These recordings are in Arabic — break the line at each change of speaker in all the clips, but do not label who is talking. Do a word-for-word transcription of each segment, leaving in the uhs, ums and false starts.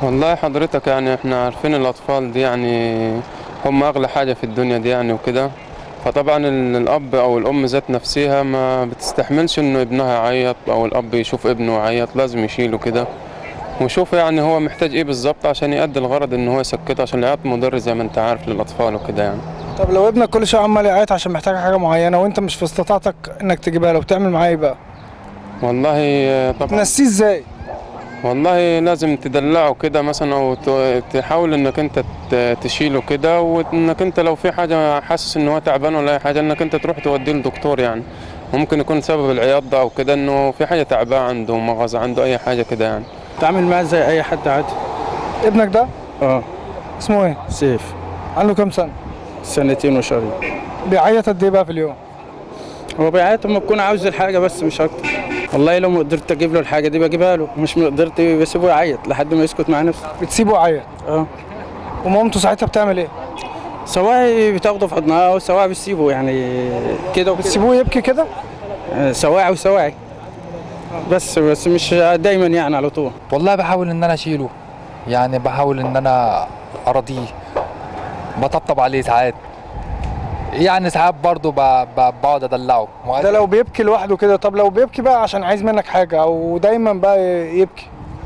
والله حضرتك يعني احنا عارفين الأطفال دي يعني هم أغلى حاجة في الدنيا دي يعني وكده. فطبعا ال- الأب أو الأم ذات نفسها ما بتستحملش إنه ابنها يعيط أو الأب يشوف ابنه يعيط، لازم يشيله كده ويشوف يعني هو محتاج إيه بالظبط عشان يأدي الغرض إن هو يسكته، عشان العياط مضر زي ما أنت عارف للأطفال وكده يعني.
طب لو ابنك كل شويه عمال يعيط عشان محتاج حاجه معينه وانت مش في استطاعتك انك تجيبها له، بتعمل معاه ايه بقى؟
والله آه، طبعا.
تنسيه ازاي؟
والله لازم تدلعه كده مثلا، او ت- تحاول انك انت ت- تشيله كده، وانك انت لو في حاجه حاسس ان هو تعبان ولا اي حاجه انك انت تروح توديه للدكتور يعني. ممكن يكون سبب العياط ده او كده انه في حاجه تعباه عنده، مغص عنده اي حاجه كده يعني.
اتعامل معاه زي اي حد عادي.
ابنك ده
اه.
اسمه ايه؟
سيف.
عنده كام سنه؟
سنتين وشهرين.
بيعيط قد ايه بقى في اليوم؟
هو بيعيط لما بكون عاوز الحاجه بس مش اكتر. والله لو ما قدرت اجيب له الحاجه دي بجيبها له، مش ما قدرت بسيبه يعيط لحد ما يسكت مع نفسه.
بتسيبه يعيط؟
اه.
ومامته ساعتها بتعمل ايه؟
سواعي بتاخده في حضنها وسواعي بتسيبه يعني كده وكده.
بتسيبوه يبكي كده؟
آه، سواعي وسواعي. بس بس مش دايما يعني على طول.
والله بحاول ان انا اشيله، يعني بحاول ان انا ارضيه، بطبطب عليه ساعات، يعني ساعات برضه ب- ب- بقعد ادلعه.
ده لو بيبكي لوحده كده. طب لو بيبكي بقى عشان عايز منك حاجه او دايما بقى يبكي؟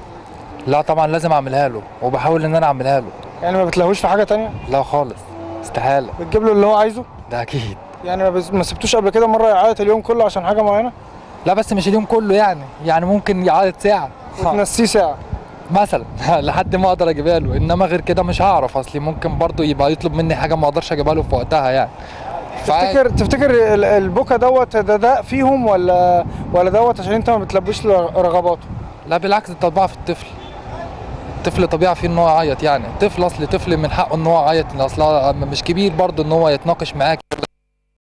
لا طبعا لازم اعملها له، وبحاول ان انا اعملها له.
يعني ما بتلهوش في حاجه تانية؟
لا خالص، استحاله.
بتجيب له اللي هو عايزه؟
ده اكيد.
يعني ما بس- ما سبتوش قبل كده مره يعيط اليوم كله عشان حاجه معينه؟
لا بس مش اليوم كله يعني، يعني ممكن يعيط ساعه
وتنسيه ساعه
مثلا لحد ما اقدر اجيبها له، انما غير كده مش هعرف، اصلي ممكن برضه يبقى يطلب مني حاجه ما اقدرش اجيبها له في وقتها يعني.
تفتكر تفتكر ال- البكا دوت ده ده فيهم ولا ولا دوت عشان انت ما بتلبيش له رغباته؟
لا بالعكس، ده طبيعه في الطفل. الطفل طبيعي فيه ان هو يعيط، يعني طفل اصل طفل من حقه ان هو يعيط، اصل مش كبير برضه ان هو يتناقش معاك.